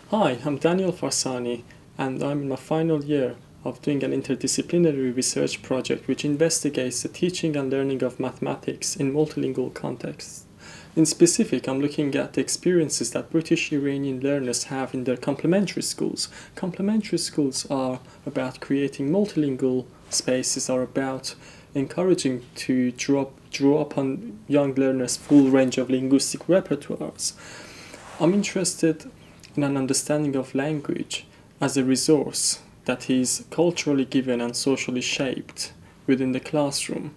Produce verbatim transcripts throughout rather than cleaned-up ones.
Hi, I'm Danyal Farsani, and I'm in my final year of doing an interdisciplinary research project which investigates the teaching and learning of mathematics in multilingual contexts. In specific, I'm looking at the experiences that British Iranian learners have in their complementary schools. Complementary schools are about creating multilingual spaces, are about encouraging to draw, draw upon young learners' full range of linguistic repertoires. I'm interested in an understanding of language as a resource that is culturally given and socially shaped within the classroom.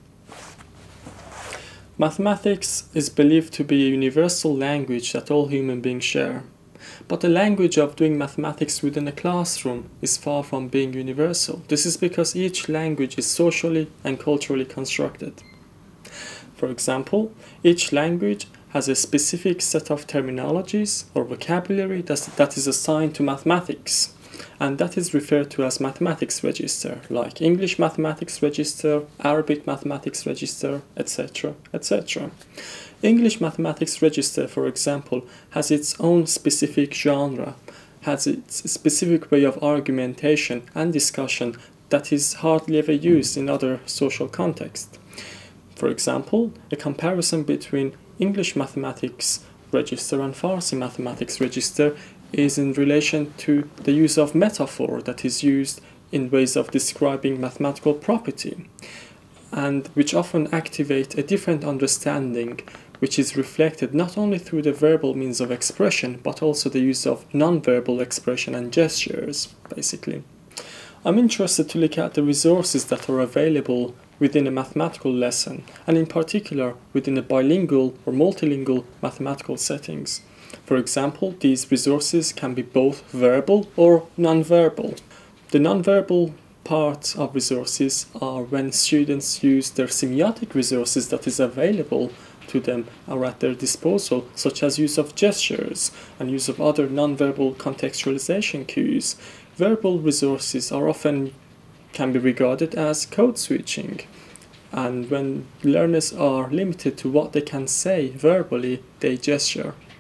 Mathematics is believed to be a universal language that all human beings share. But the language of doing mathematics within a classroom is far from being universal. This is because each language is socially and culturally constructed. For example, each language has a specific set of terminologies or vocabulary that is assigned to mathematics, and that is referred to as mathematics register, like English mathematics register, Arabic mathematics register, et cetera, et cetera. English mathematics register, for example, has its own specific genre, has its specific way of argumentation and discussion that is hardly ever used in other social contexts. For example, a comparison between English mathematics register and Farsi mathematics register is in relation to the use of metaphor that is used in ways of describing mathematical property, and which often activate a different understanding, which is reflected not only through the verbal means of expression, but also the use of non-verbal expression and gestures, basically. I'm interested to look at the resources that are available within a mathematical lesson, and in particular within a bilingual or multilingual mathematical settings. For example, these resources can be both verbal or non-verbal. The non-verbal parts of resources are when students use their semiotic resources that is available to them or at their disposal, such as use of gestures and use of other non-verbal contextualization cues. Verbal resources are often can be regarded as code switching, and when learners are limited to what they can say verbally, they gesture.